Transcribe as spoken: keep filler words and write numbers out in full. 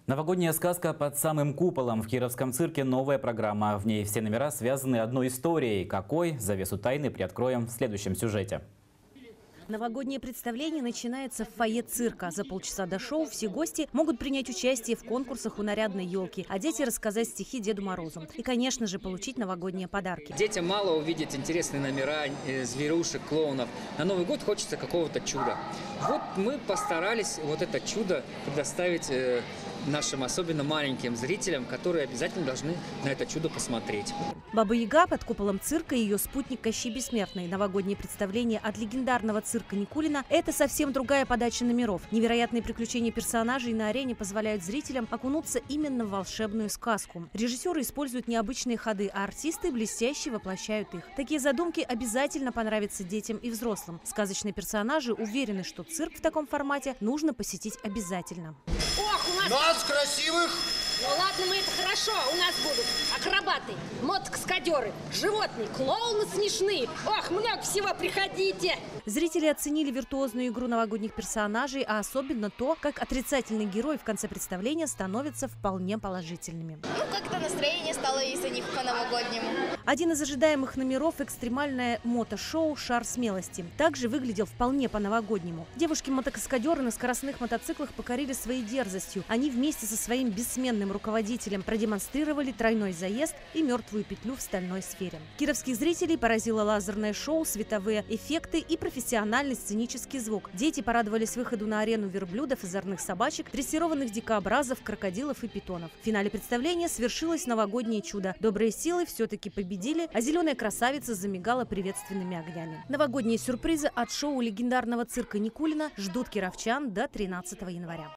Новогодняя сказка под самым куполом. В Кировском цирке новая программа. В ней все номера связаны одной историей. Какой? Завесу тайны приоткроем в следующем сюжете. Новогоднее представление начинается в фойе цирка. За полчаса до шоу все гости могут принять участие в конкурсах у нарядной елки, а дети рассказать стихи Деду Морозу. И, конечно же, получить новогодние подарки. Детям мало увидеть интересные номера, зверушек, клоунов. На Новый год хочется какого-то чуда. Вот мы постарались вот это чудо предоставить нашим особенно маленьким зрителям, которые обязательно должны на это чудо посмотреть. Баба-Яга под куполом цирка и ее спутник Кощей Бессмертный. Новогоднее представление от легендарного цирка Никулина – это совсем другая подача номеров. Невероятные приключения персонажей на арене позволяют зрителям окунуться именно в волшебную сказку. Режиссеры используют необычные ходы, а артисты блестяще воплощают их. Такие задумки обязательно понравятся детям и взрослым. Сказочные персонажи уверены, что цирк в таком формате нужно посетить обязательно. Ох, у нас... Нас красивых! Ну ладно, мы это хорошо. У нас будут акробаты, мотокаскадеры, животные, клоуны смешные. Ох, много всего, приходите! Зрители оценили виртуозную игру новогодних персонажей, а особенно то, как отрицательные герои в конце представления становятся вполне положительными. Ну, как-то настроение стало из-за них по-новогоднему. Один из ожидаемых номеров – экстремальное мотошоу «Шар смелости». Также выглядел вполне по-новогоднему. Девушки-мотокаскадеры на скоростных мотоциклах покорили своей дерзостью. Они вместе со своим бессменным руководителем продемонстрировали тройной заезд и мертвую петлю в стальной сфере. Кировских зрителей поразило лазерное шоу, световые эффекты и профессиональный сценический звук. Дети порадовались выходу на арену верблюдов, озорных собачек, дрессированных дикообразов, крокодилов и питонов. В финале представления свершилось новогоднее чудо. Добрые силы все-таки победили, а зеленая красавица замигала приветственными огнями. Новогодние сюрпризы от шоу легендарного цирка Никулина ждут кировчан до тринадцатого января.